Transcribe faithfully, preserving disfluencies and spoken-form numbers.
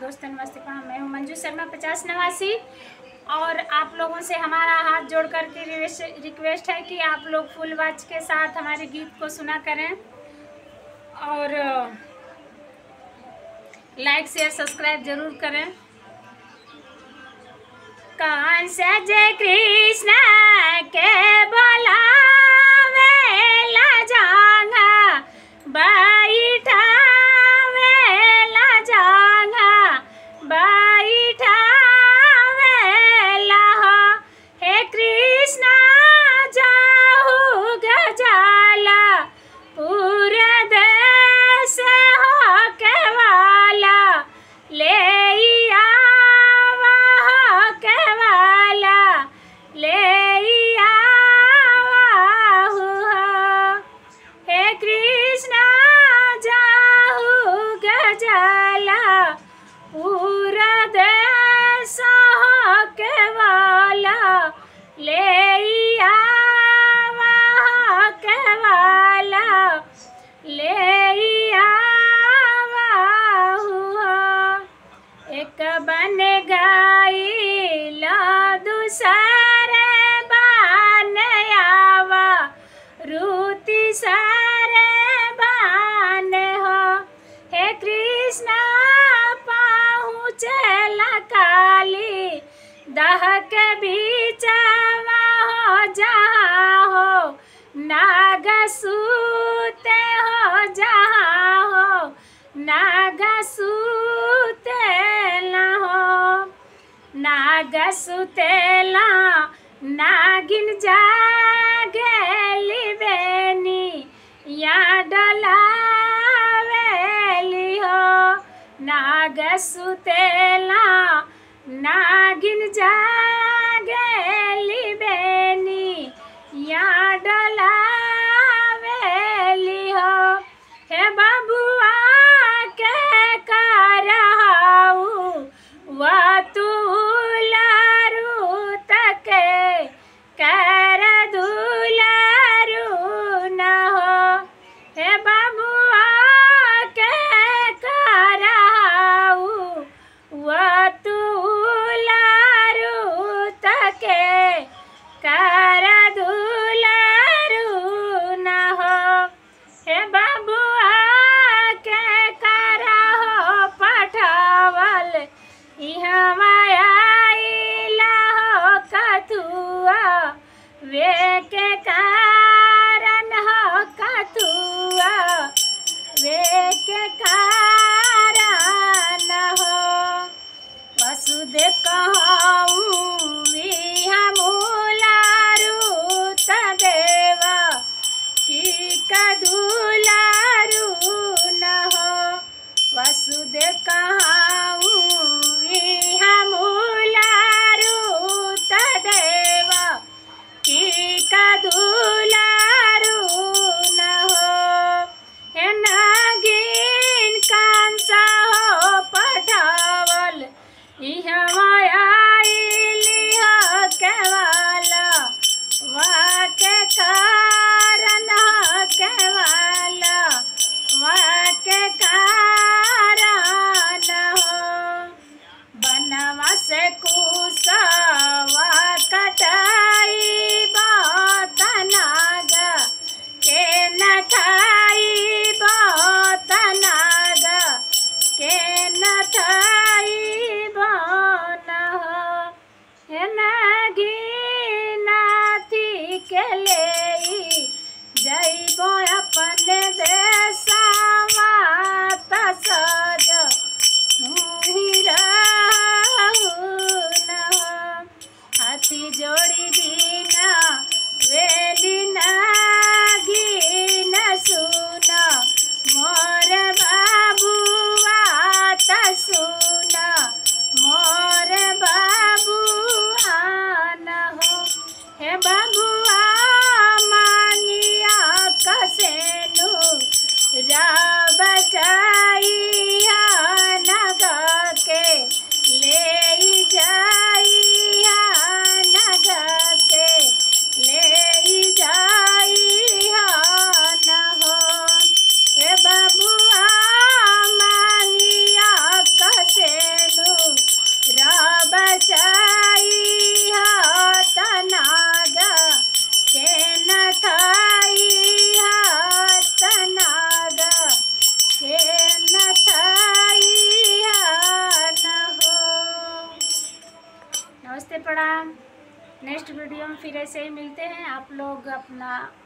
दोस्तों नमस्ते प्रणाम। मैं हूँ मंजू शर्मा पचास नवासी और आप लोगों से हमारा हाथ जोड़ कर के रिक्वेस्ट है कि आप लोग फुल वॉच के साथ हमारे गीत को सुना करें और लाइक शेयर सब्सक्राइब जरूर करें। कौन सा जय कृष्ण के बोलावे ला जाना बैठा वेला जाना बैठा वेला हो हे कृष्ण जाहू गजाला पूरा देश हो के वाला ले बन गई ला दूसरे बन आवा रूती सारे बन हो हे कृष्ण पहुँचला काली दह के बीच हो जहाँ हो नाग सूते हो जहाँ हो नाग सूते नाग सुतेला नागिन जागेली बेनी या डलावेली हो नाग सुतेला नागिन जागेली बेनी या डलावेली हो हे बबुआ के करहाऊ वा तू कर दुलारू न हो हे बबुआ के कराऊ वो तुलारू तके कर दुलारू न हो हे बबुआ के कराहो पठावल यहाँ माया वे के कारण हो कथुआ वे के कारण हो वसुदेव कहूँ मूलारू तदेव की कदुलारू न हो वसुदेव कहूँ मूलारू तदेव की कदुलारू न हो हे नागिन कांसा हो पठावल यहाँ आइली हो केवाला वा के कारण हो केवाला वा के कारण नमस्ते प्रणाम। नेक्स्ट वीडियो में फिर ऐसे ही मिलते हैं। आप लोग अपना